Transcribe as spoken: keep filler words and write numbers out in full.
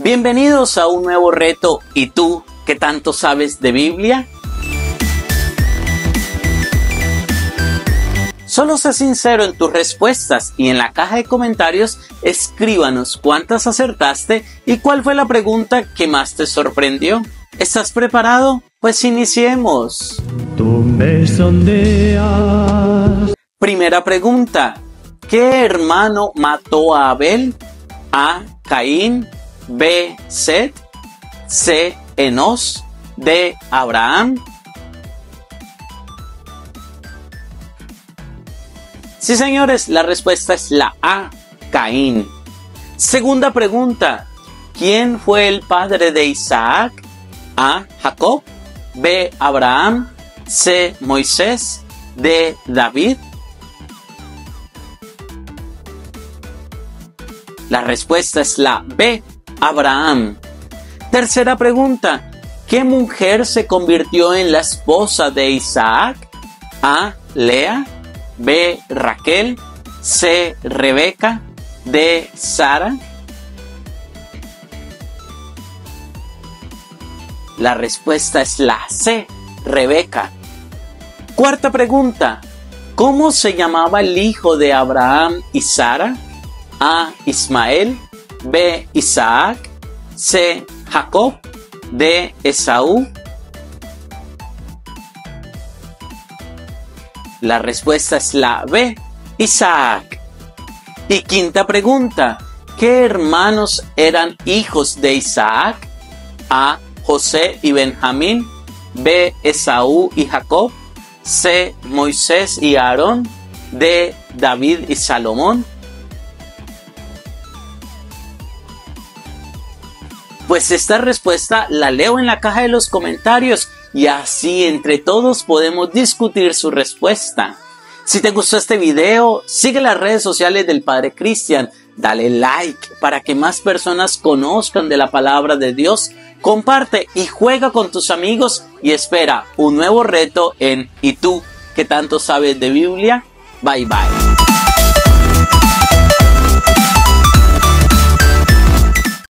Bienvenidos a un nuevo reto. ¿Y tú qué tanto sabes de Biblia? Solo sé sincero en tus respuestas y en la caja de comentarios escríbanos cuántas acertaste y cuál fue la pregunta que más te sorprendió. ¿Estás preparado? Pues iniciemos. Tú me sondeas. Primera pregunta. ¿Qué hermano mató a Abel? A. Caín. B. Set. C. Enos. D. Abraham. Sí, señores, la respuesta es la A. Caín. Segunda pregunta. ¿Quién fue el padre de Isaac? A. Jacob. B. Abraham. C. Moisés. D. David. La respuesta es la B. Abraham. Tercera pregunta. ¿Qué mujer se convirtió en la esposa de Isaac? A. Lea. B. Raquel. C. Rebeca. D. Sara. La respuesta es la C. Rebeca. Cuarta pregunta. ¿Cómo se llamaba el hijo de Abraham y Sara? A. Ismael. B. Isaac. C. Jacob. D. Esaú. La respuesta es la B. Isaac. Y quinta pregunta. ¿Qué hermanos eran hijos de Isaac? A. José y Benjamín. B. Esaú y Jacob. C. Moisés y Aarón. D. David y Salomón. Pues esta respuesta la leo en la caja de los comentarios y así entre todos podemos discutir su respuesta. Si te gustó este video, sigue las redes sociales del Padre Cristian, dale like para que más personas conozcan de la palabra de Dios, comparte y juega con tus amigos y espera un nuevo reto en ¿Y tú qué tanto sabes de Biblia? Bye bye.